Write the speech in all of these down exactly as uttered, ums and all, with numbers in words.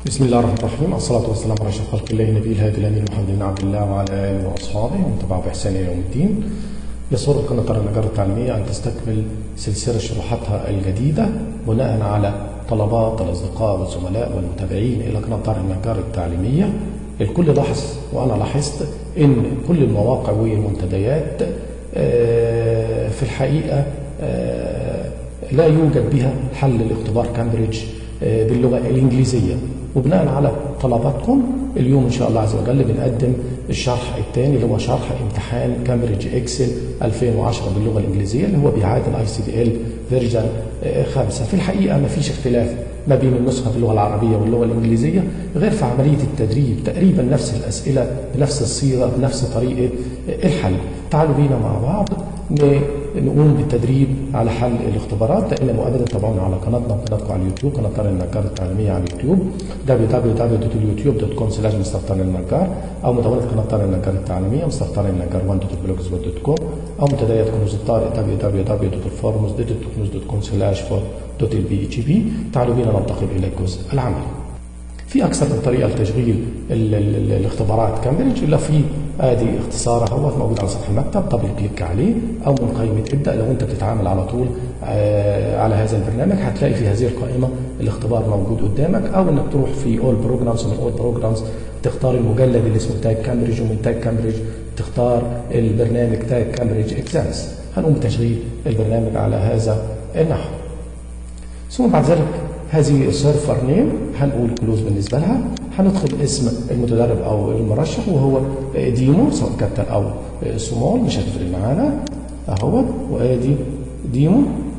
بسم الله الرحمن الرحيم، الصلاة والسلام على أشرف خلق الله نبي الهادي الأمين محمد بن عبد الله وعلى آله وأصحابه ومن تبعه بإحسان إلى يوم الدين. يسر قناة النجار التعليمية أن تستكمل سلسلة شروحاتها الجديدة بناء على طلبات الأصدقاء والزملاء والمتابعين إلى قناة النجار التعليمية. الكل لاحظ وأنا لاحظت إن كل المواقع والمنتديات في الحقيقة لا يوجد بها حل لاختبار كامبريدج باللغة الإنجليزية، وبناء على طلباتكم اليوم إن شاء الله عز وجل بنقدم الشرح الثاني اللي هو شرح امتحان كامبريدج إكسل ألفين وعشرة باللغة الإنجليزية اللي هو بيعادل اي سي دي ال فيرجن خمسة. في الحقيقة ما فيش اختلاف ما بين النسخة باللغة العربية واللغة الإنجليزية غير في عملية التدريب، تقريبا نفس الأسئلة بنفس الصيغة بنفس طريقة الحل. تعالوا بينا مع بعض نقوم بالتدريب على حل الاختبارات. دائما وابدا تابعونا على قناتنا وقناتكم على اليوتيوب، قناه طارق النجار التعليميه على اليوتيوب دبليو دبليو دبليو دوت يوتيوب دوت كوم سلاش مستر طارق النجار، او مدونه قناه طارق النجار التعليميه مستر طارق النجار واحد دوت بلوجسبوت دوت كوم، او منتديات كنوز الطارق دبليو دبليو دبليو دوت الفورمز دوت كنوز دوت كوم سلاش فور دوت البي اتش بي. تعالوا بينا ننتقل الى الجزء العملي. في اكثر من طريقه لتشغيل ال ال الاختبارات كامبريدج، الا في ادي اختصار اهوت موجود على سطح المكتب، دبل كليك عليه، او من قائمه ابدا. لو انت بتتعامل على طول آه على هذا البرنامج هتلاقي في هذه القائمه الاختبار موجود قدامك، او انك تروح في اول بروجرامز، من اول بروجرامز تختار المجلد اللي اسمه تاج كامبريدج، ومن تاج كامبريدج تختار البرنامج تاج كامبريدج اكزامز. هنقوم بتشغيل البرنامج على هذا النحو. ثم بعد ذلك هذه السيرفر نيم هنقول كلوز بالنسبه لها، هندخل اسم المتدرب او المرشح وهو ديمو سواء كابيتال او سمول مش هتفرق معانا اهوت، وادي ديمو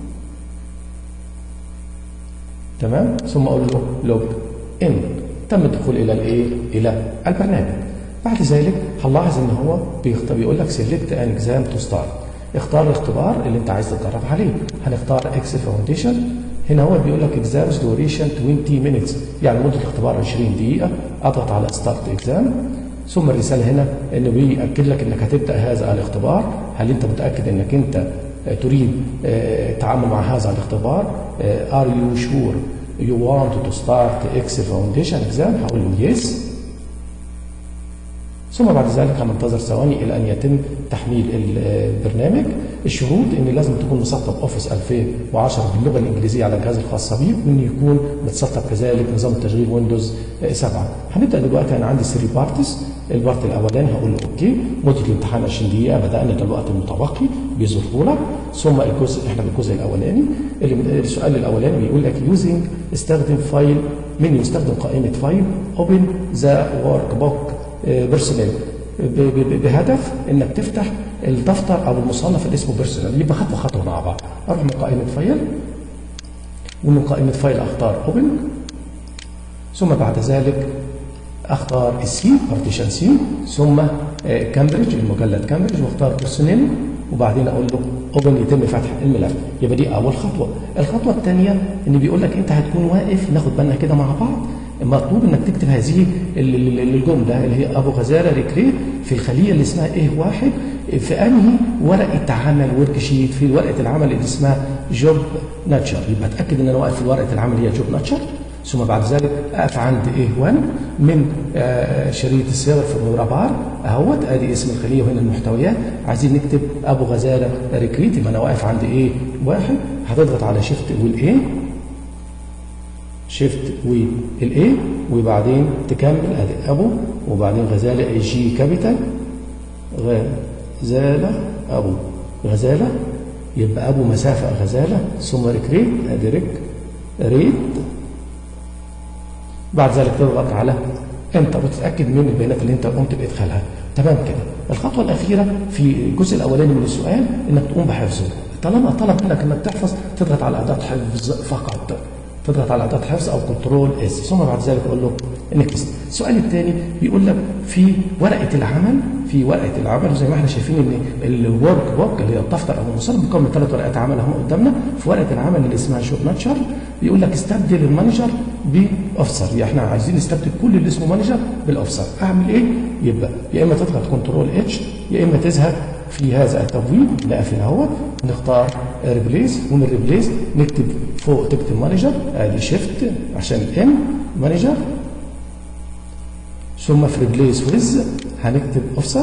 تمام. ثم اقول له لوج ان، تم الدخول الى الايه الى البرنامج. بعد ذلك هنلاحظ ان هو بيقول لك سيلكت ان اكزام تو ستارت، اختار الاختبار اللي انت عايز تتدرب عليه. هنختار اكسل فاونديشن. هنا هو بيقول لك اكزامز دوريشن عشرين مينتس، يعني مده الاختبار عشرين دقيقه. اضغط على ستارت اكزام. ثم الرساله هنا انه بيأكد لك انك هتبدا هذا الاختبار. هل انت متاكد انك انت تريد التعامل مع هذا الاختبار؟ ار يو شور يو وانت تو ستارت اكسل فاونديشن اكزام؟ هقول له يس. ثم بعد ذلك هننتظر ثواني الى ان يتم تحميل البرنامج. الشروط ان لازم تكون مسطب اوفيس ألفين وعشرة باللغه الانجليزيه على الجهاز الخاص بيك، وان يكون متسطب كذلك نظام التشغيل ويندوز سبعة. هنبدا دلوقتي. انا عندي ثلاثة بارتس. البارت الاولاني هقول له اوكي، مده الامتحان عشرين دقيقه، بدانا ده الوقت المتبقي بيظهر لك. ثم الجزء احنا بالجزء الاولاني اللي السؤال الاولاني بيقول لك يوزنج استخدم فايل من يستخدم قائمه فايل اوبن ذا ورك بوك بيرسونال، بهدف انك تفتح الدفتر او المصنف اللي اسمه بيرسونال. يبقى خطوه خطوه مع بعض. اروح من قائمه فايل، ومن قائمه فايل اختار اوبن، ثم بعد ذلك اختار السي بارتيشن سي، ثم كامبريدج المجلد كامبريدج، واختار بيرسونال، وبعدين اقول له اوبن يتم فتح الملف. يبقى دي اول خطوه. الخطوه الثانيه ان بيقول لك انت هتكون واقف، ناخد بالنا كده مع بعض. مطلوب انك تكتب هذه الجمله اللي هي ابو غزاله ريكريت في الخليه اللي اسمها ايه واحد، في انهي ورقه عمل ورك شيت، في ورقه العمل اللي اسمها جوب ناتشر. يبقى اتاكد ان انا واقف في ورقه العمل هي جوب ناتشر. ثم بعد ذلك اقف عند ايه واحد من آه شريط الصيغه في المربع اهوت، ادي اسم الخليه وهنا المحتويات. عايزين نكتب ابو غزاله ريكريت، يبقى انا واقف عند ايه واحد. هتضغط على شيفت والايه، شيفت والايه، وبعدين تكمل ادي ابو، وبعدين غزاله جي كابيتال، غزاله ابو غزاله، يبقى ابو مسافه غزاله، ثم ريكريت ادي ريك ريت. بعد ذلك تضغط على انتر وتتاكد من البيانات اللي انت قمت بادخالها. تمام كده. الخطوه الاخيره في الجزء الاولاني من السؤال انك تقوم بحفظه. طالما طلب منك انك تحفظ تضغط على اداه حفظ فقط، تضغط على اداه حفظ او كنترول اس، ثم بعد ذلك اقول له نكست. السؤال الثاني بيقول لك في ورقه العمل، في ورقه العمل زي ما احنا شايفين ان الورك بوك اللي هي الدفتر او المصنف مكون من ثلاث ورقات عمل اهم قدامنا. في ورقه العمل اللي اسمها جوب ناتشر بيقول لك استبدل المانجر باوفيسر، يعني احنا عايزين نستبدل كل اللي اسمه مانجر بالاوفيسر. اعمل ايه؟ يبقى يا اما تضغط كنترول اتش، يا اما تذهب في هذا التبويب نقفل اهوت، نختار ريبليس، ومن ريبليس نكتب فوق تكتب مانجر، ادي شيفت عشان الام مانجر، ثم في ريبليس ويز هنكتب اوفسر،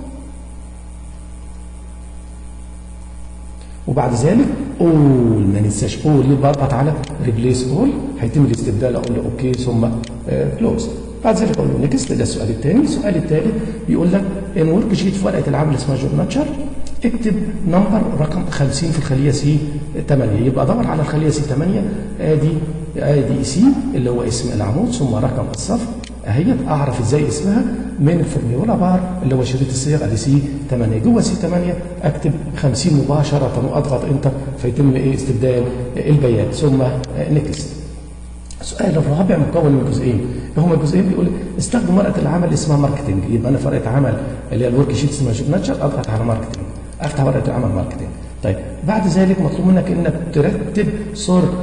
وبعد ذلك اول ما ننساش اول اللي بضغط على ريبليس اول هيتم الاستبدال، اقول له اوكي ثم كلوز. بعد ذلك اقول له نيكست. ده السؤال الثاني. السؤال الثالث بيقول لك ان ورك شيت في ورقه العمل اسمها جوب ماتشر، اكتب نمبر رقم خمسين في الخليه سي ثمانية. يبقى ادور على الخليه سي ثمانية، ادي ادي سي اللي هو اسم العمود ثم رقم الصف اهيت. اعرف ازاي اسمها من الفورميولا بار اللي هو شريط الصيغ ادي سي ثمانية. جوه سي ثمانية اكتب خمسين مباشره واضغط انتر فيتم ايه استبدال البيان ثم نيكست. السؤال الرابع مكون من جزئين. هما الجزئين بيقول استخدم ورقه العمل اللي اسمها ماركتنج. يبقى انا في ورقه عمل اللي هي الورك شيت اسمها جوب ماتشر، اضغط على ماركتنج، افتح ورقه العمل ماركتنج. طيب بعد ذلك مطلوب منك انك ترتب صوره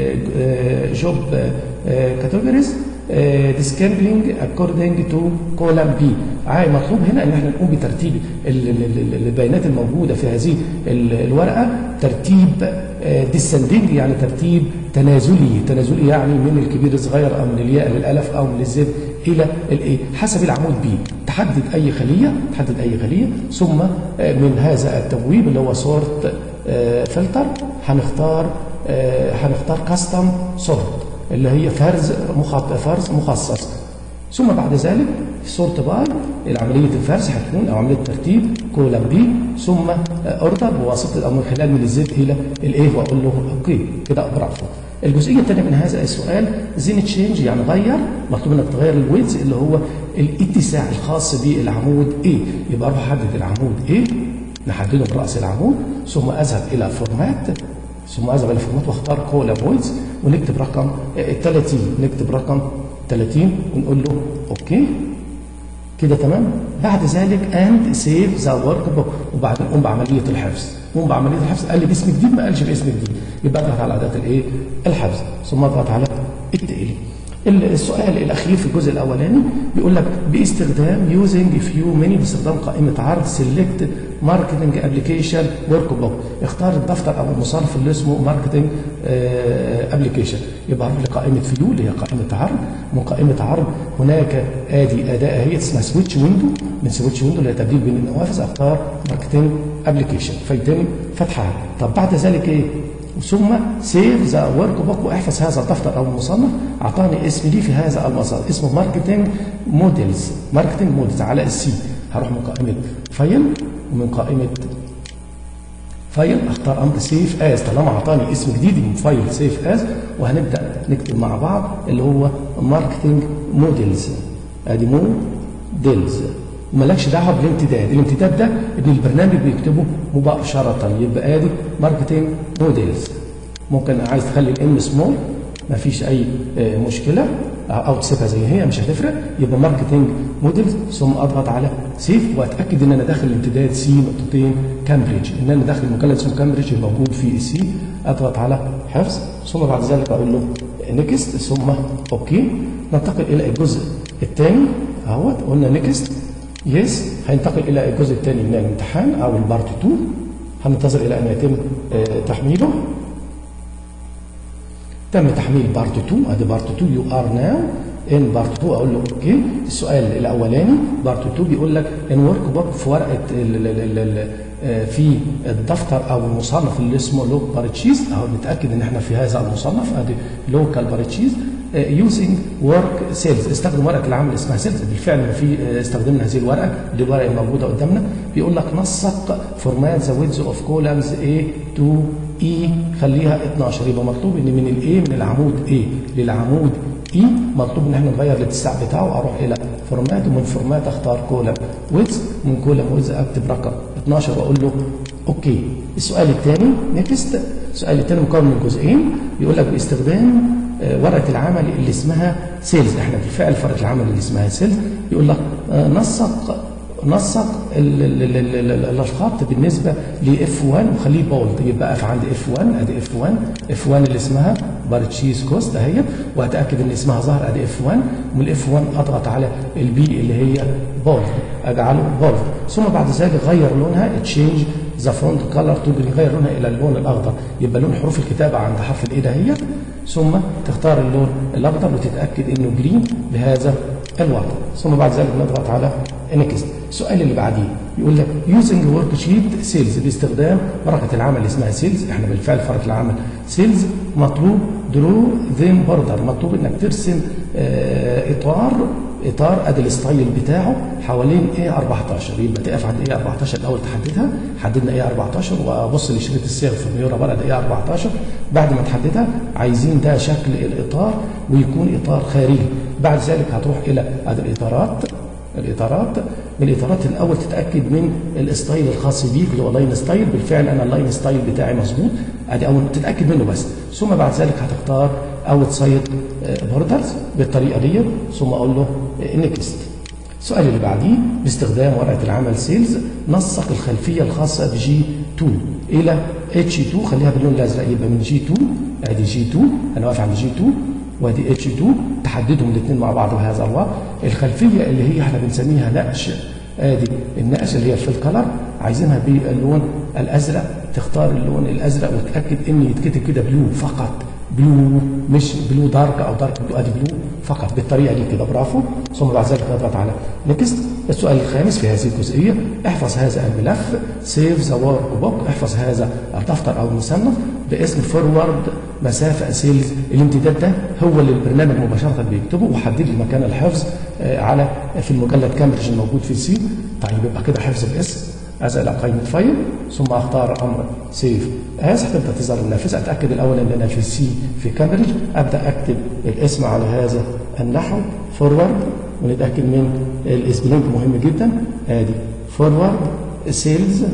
جوب كاتيجوريز ديسكامبلينج اكوردنج تو كولم بي. عاي مطلوب هنا ان احنا نقوم بترتيب البيانات الموجوده في هذه الورقه ترتيب ديسندنج، يعني ترتيب تنازلي. تنازلي يعني من الكبير للصغير او من الياء للالف او من الزد الى الايه حسب العمود بي. تحدد اي خليه تحدد اي خليه ثم من هذا التبويب اللي هو سورت فلتر هنختار هنختار كاستم سورت اللي هي فرز فرز مخصص. ثم بعد ذلك في سورت باي عمليه الفرز هتكون او عمليه ترتيب كولم بي ثم اوردر بواسطه او من خلال من الزد الى الايه واقول له اوكي كده اقدر اعرفه. الجزئيه الثانيه من هذا السؤال زين تشينج يعني غير. مطلوب انك تغير الويدز اللي هو الاتساع الخاص بالعمود A. يبقى اروح احدد العمود A نحدده براس العمود ثم اذهب الى فورمات ثم اذهب الى فورمات واختار كولم ويدز ونكتب رقم ثلاثين نكتب رقم ثلاثين ونقول له اوكي كده تمام. بعد ذلك اند سيف ذا ورك بوك وبعدين قوم بعمليه الحفظ. قوم بعمليه الحفظ قال لي باسم جديد ما قالش باسم جديد، يبقى اضغط على اداه الايه الحفظ ثم اضغط على التقليد. السؤال الاخير في الجزء الاولاني بيقول لك باستخدام يوزنج فيو مني باستخدام قائمه عرض سيلكت ماركتنج ابلكيشن ورك بوك. اختار الدفتر او المصنف اللي اسمه ماركتنج ابلكيشن. يبقى اروح لقائمه فيو اللي هي قائمه عرض. من قائمه عرض هناك ادي اداه هي اسمها سويتش ويندو. من سويتش ويندو اللي هي تبديل بين النوافذ اختار ماركتنج ابلكيشن فيتم فتحها. طب بعد ذلك ايه؟ ثم سيف ذا ورك بوك واحفظ هذا الدفتر او المصنف. اعطاني اسم لي في هذا المصنف اسمه ماركتنج موديلز. ماركتنج موديلز على السي. هروح من قائمه فايل ومن قائمه فايل اختار امر سيف از طالما اعطاني اسم جديد من فايل سيف از وهنبدا نكتب مع بعض اللي هو ماركتنج موديلز. ادي موديلز ومالكش دعوه بالامتداد. الامتداد ده ابن البرنامج بيكتبه مباشره. يبقى ادي ماركتنج موديلز. ممكن عايز تخلي الام سمول ما فيش اي مشكله او تسيبها زي هي مش هتفرق. يبقى ماركتنج موديلز ثم اضغط على سيف واتاكد ان انا داخل الامتداد سي نقطتين كامبريدج ان انا داخل مكلف اسمه كامبريدج الموجود في السي. اضغط على حفظ ثم بعد ذلك اقول له نيكست ثم اوكي. ننتقل الى الجزء الثاني اهوت قلنا نيكست يس. هينتقل الى الجزء الثاني من الامتحان او البارت اتنين. هننتظر الى ان يتم تحميله. تم تحميل بارت اتنين. ادي بارت اتنين يو ار ناو ان بارت اتنين. اقول له اوكي. السؤال الاولاني بارت اتنين بيقول لك ان ورك بوك في ورقه ال ال ال في الدفتر او المصنف اللي اسمه لوك بارتشيز اهو نتاكد ان احنا في هذا المصنف. ادي لوكال بارتشيز يوزنج ورك سيلز. استخدم ورقه العمل اسمها سيلز. بالفعل ما في استخدمنا هذه الورقه دي الورقه الموجوده قدامنا. بيقول لك نسق فورمات ذا ويدز اوف كولمز A تو E خليها اتناشر. يبقى مطلوب ان من الاي من العمود A للعمود E مطلوب ان احنا نغير الاتساع بتاعه. اروح الى فورمات ومن فورمات اختار كولم ويدز من كولم ويدز اكتب رقم اتناشر واقول له اوكي. السؤال الثاني نيكست. السؤال الثاني مكون من جزئين. بيقول لك باستخدام ورقه العمل اللي اسمها سيلز. احنا بالفعل في ورقه العمل اللي اسمها سيلز. يقول لك نسق نسق الخط بالنسبه ل اف واحد وخليه بولد. يبقى اقف عند اف واحد. ادي اف واحد اف واحد اللي اسمها بارتشيز كوست اهي واتاكد ان اسمها ظهر. ادي اف واحد ومن الاف واحد اضغط على البي اللي هي بولد اجعله بولد. ثم بعد ذلك غير لونها تشينج ذا فونت كلر تو جرين. غير لونها الى اللون الاخضر. يبقى لون حروف الكتابه عند حرف الاي دهيت ثم تختار اللون الاخضر وتتاكد انه جرين بهذا الوضع. ثم بعد ذلك نضغط على نيكست. السؤال اللي بعديه يقول لك يوزنج ورك شيت سيلز، باستخدام ورقه العمل اللي اسمها سيلز. احنا بالفعل في ورقه العمل سيلز مطلوب درو ذيم بوردر، مطلوب انك ترسم اه اطار اطار ادي الستايل بتاعه حوالين ايه أربعتاشر. يبقى تقف عند ايه أربعتاشر الاول تحددها. حددنا ايه أربعتاشر وابص لشريط الصيغ في الميورا بلد ايه أربعتاشر. بعد ما تحددها عايزين ده شكل الاطار ويكون اطار خارجي. بعد ذلك هتروح الى ادي الاطارات الاطارات من الاطارات الاول تتاكد من الستايل الخاص بيك اللي هو لاين ستايل. بالفعل انا اللاين ستايل بتاعي مظبوط، ادي اول تتاكد منه بس. ثم بعد ذلك هتختار اوت سايد بوردرز بالطريقه دي، ثم اقول له نيكست. السؤال اللي بعديه باستخدام ورقه العمل سيلز نسق الخلفيه الخاصه بجي اتنين الى اتش اتنين. خليها باللون الازرق، يبقى من جي اتنين ادي جي اتنين، انا واقف عند جي اتنين وادي اتش اتنين، تحددهم الاثنين مع بعض بهذا الوضع. الخلفيه اللي هي احنا بنسميها نقش، ادي النقش اللي هي الفيل كلر، عايزينها باللون الازرق. تختار اللون الازرق وتاكد ان يتكتب كده بلو فقط، بلو مش بلو دارك او دارك بلو، ادي بلو فقط بالطريقه دي كده. برافو. ثم بعد ذلك نضغط على نيكست. السؤال الخامس في هذه الجزئيه، احفظ هذا الملف سيف ذا ورك بوك، احفظ هذا الدفتر او المصنف باسم فورورد مسافه سيلز. الامتداد ده هو اللي البرنامج مباشره بيكتبه، وحدد لي مكان الحفظ على في المجلد كامبريدج الموجود في السي. طيب يبقى كده حفظ الاسم، ازق الى قائمه فايل، ثم اختار امر سيف از. هتبدا تظهر النافذه. اتاكد الاول ان انا في السي في كامبريدج، ابدا اكتب الاسم على هذا النحو فورورد، ونتاكد من الاسبلينج مهم جدا. ادي فورورد سيلز.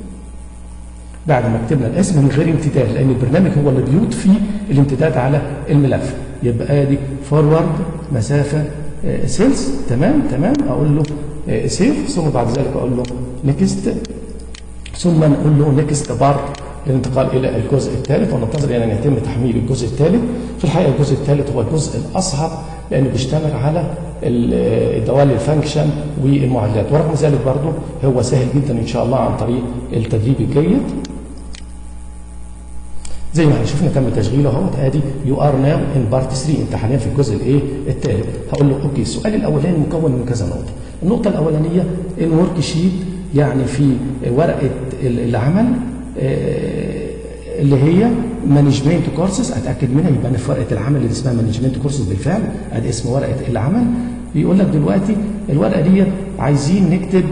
بعد ما كتبنا الاسم من غير امتداد، لان البرنامج هو اللي بيضفي الامتداد على الملف، يبقى ادي فورورد مسافه سيلز. تمام تمام. اقول له سيف، ثم بعد ذلك اقول له نيكست، ثم نقول له نيكست بار للانتقال الى الجزء الثالث، وننتظر الى ان يتم تحميل الجزء الثالث. في الحقيقه الجزء الثالث هو الجزء الاصعب لانه بيشتمل على الدوال الفانكشن والمعادلات، ورغم ذلك برضه هو سهل جدا ان شاء الله عن طريق التدريب الجيد. زي ما احنا شفنا تم تشغيله اهوت. ادي يو ار ناو ان بارت ثلاثة، انت حاليا في الجزء الايه الثالث. هقول له اوكي. السؤال الاولاني مكون من كذا نقطه. النقطه الاولانيه الورك شيت، يعني في ورقه العمل اللي هي مانجمنت كورسز، اتاكد منها. يبقى انا في ورقه العمل اللي اسمها مانجمنت كورسز بالفعل، ادي اسم ورقه العمل. بيقول لك دلوقتي الورقه دي عايزين نكتب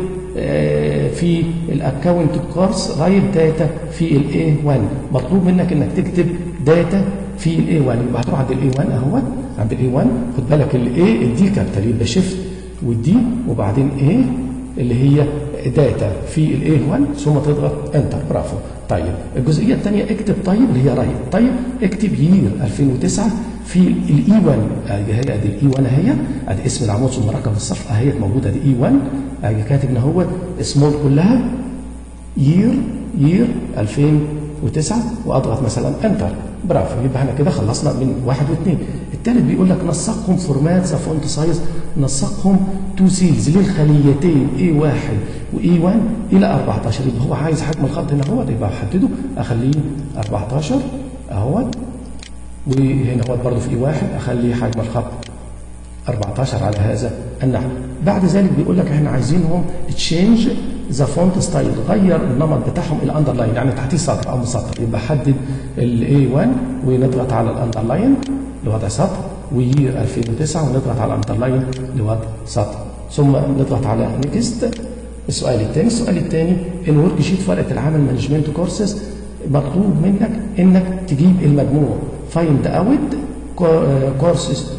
في الاكونت كورس رايت داتا في الاي واحد. مطلوب منك انك تكتب داتا في الاي واحد. يبقى هتروح عند الاي واحد اهوت، عند الاي واحد. خد بالك الاي الدي كابيتال، يبقى شيفت والدي وبعدين ايه اللي هي داتا في الاي واحد، ثم تضغط انتر. برافو. طيب الجزئيه الثانيه اكتب طيب اللي هي رايت. طيب اكتب يير ألفين وتسعة في الاي واحد. ادي هي ادي الاي واحد اهي، ادي اسم العمود ثم رقم الصف اهي موجوده، ادي اي واحد. ادي كاتب ان هو سمول كلها يير يير ألفين وتسعة، واضغط مثلا انتر. برافو. يبقى احنا كده خلصنا من واحد واثنين. الثالث بيقول لك نسقهم فورمات ذا فونت سايز، نسقهم تو سيلز للخليتين اي واحد واي واحد الى أربعتاشر. يبقى هو عايز حجم الخط هنا اهوت، يبقى احدده اخليه أربعتاشر اهوت، وهنا اهوت برضه في اي واحد اخلي حجم الخط أربعتاشر على هذا النحو. بعد ذلك بيقول لك احنا عايزينهم تشينج ذا فونت ستايل، غير النمط بتاعهم الى اندرلاين، يعني تحتيه سطر او مسطر. يبقى حدد الاي واحد ونضغط على الاندرلاين لوضع سطر، ويير ألفين وتسعة ونضغط على الاندرلاين لوضع سطر، ثم نضغط على نيكست. السؤال الثاني السؤال الثاني ان ورك شيت في ورقه العمل مانجمنت كورسز مطلوب منك انك تجيب المجموع فايند اوت كورسز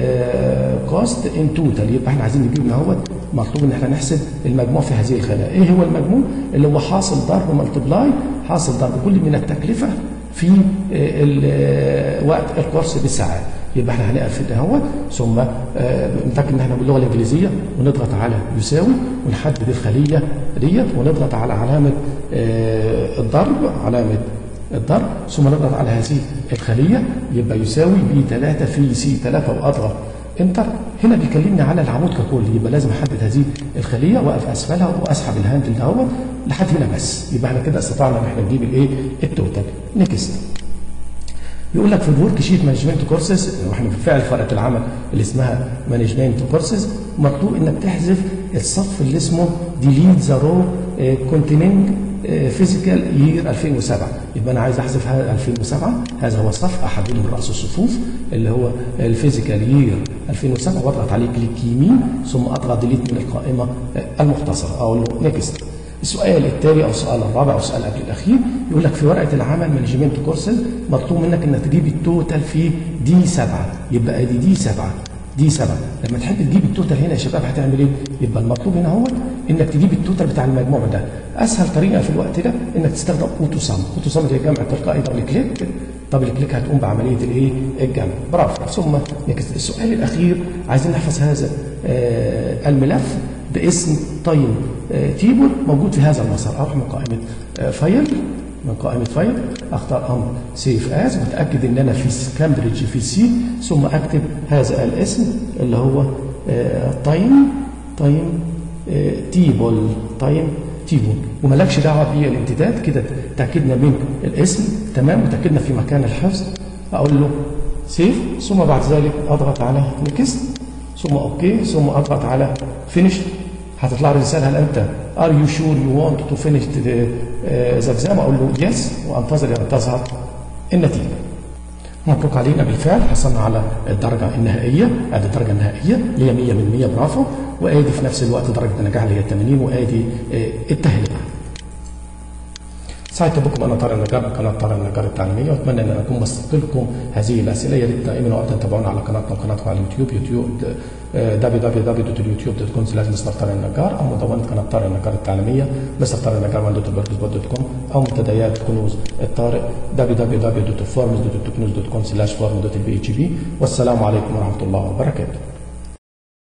كوست ان توتال. يبقى احنا عايزين نجيب اهوت، مطلوب ان احنا نحسب المجموع في هذه الخانه. ايه هو المجموع؟ اللي هو حاصل ضرب ملتبلاي، حاصل ضرب كل من التكلفه في وقت الكورس بالساعات. يبقى احنا هنقف في اهوت، ثم نتاكد ان احنا باللغه الانجليزيه ونضغط على يساوي، ونحدد الخليه ديت، ونضغط على علامه الضرب، علامه الضرب، ثم نضغط على هذه الخليه يبقى يساوي بي ثلاثة في سي ثلاثة، واضغط انتر. هنا بيكلمني على العمود ككل، يبقى لازم احدد هذه الخليه واقف اسفلها واسحب الهاندل دهوت لحد هنا بس. يبقى احنا كده استطعنا ان احنا نجيب الايه التوتال. نيكست. يقول لك في الورك شيت مانجمنت كورسز، واحنا بالفعل في ورقه العمل اللي اسمها مانجمنت كورسز، مطلوب انك تحذف الصف اللي اسمه ديليت ذا رو كونتيننج فيزيكال يير ألفين وسبعة. يبقى انا عايز احذف هذا ألفين وسبعة، هذا هو الصف احدهم من راس الصفوف اللي هو الفيزيكال يير ألفين وسبعة، واضغط عليه كليك يمين ثم اضغط ديليت من القائمه المختصره اقول له نيكست. السؤال التالي او السؤال الرابع او السؤال قبل الاخير يقول لك في ورقه العمل مانجمنت كورسز مطلوب منك انك تجيب التوتال في دي سبعة، يبقى ادي دي سبعة دي سبعة. لما تحب تجيب التوتال هنا يا شباب هتعمل ايه؟ يبقى المطلوب هنا هو انك تجيب التوتال بتاع المجموع ده. اسهل طريقه في الوقت ده انك تستخدم اوتو سم، اوتو سم اللي هي جمع تلقائي دبل كليك، دبل كليك هتقوم بعمليه الايه؟ الجمع. برافو. ثم السؤال الاخير عايزين نحفظ هذا آه الملف باسم تايم آه تيبل موجود في هذا المسار. اروح من قائمه آه فايل، من قائمة فايل اختار امر سيف از، متاكد ان انا في كامبريدج في سي، ثم اكتب هذا الاسم اللي هو تايم تايم تيبل تايم تيبل، ومالكش دعوه بالامتداد. كده تاكدنا من الاسم تمام وتاكدنا في مكان الحفظ. اقول له سيف ثم بعد ذلك اضغط على نيكست ثم اوكي ثم اضغط على فينيش. هتطلع لي رساله هل انت ار يو شور يو وانت تو فينيش ذا اكزام؟ اقول له يس وانتظر ان تظهر النتيجه. مبروك علينا بالفعل حصلنا على الدرجه النهائيه، ادي الدرجه النهائيه اللي هي مية من مية برافو، وادي في نفس الوقت درجه النجاح اللي هي ثمانين، وادي التهنئه. سعدت بكم انا طارق النجار من قناه طارق النجار التعليميه، واتمنى ان اكون بسطت لكم هذه الاسئله. يا ريت دائما وابدا تتابعونا على قناتنا وقناتكم على اليوتيوب، يوتيوب دبليو دبليو دبليو دوت يوتيوب دوت كوم سلاش مستر طارق النجار، او مدونه قناه طارق النجار التعليميه مستر طارق النجار دوت بلوجسبوت دوت كوم، او منتديات كنوز الطارق دبليو دبليو دبليو دوت فورمز دوت تكنوز دوت كوم سلاش فورم دوت البي اتش بي. والسلام عليكم ورحمه الله وبركاته.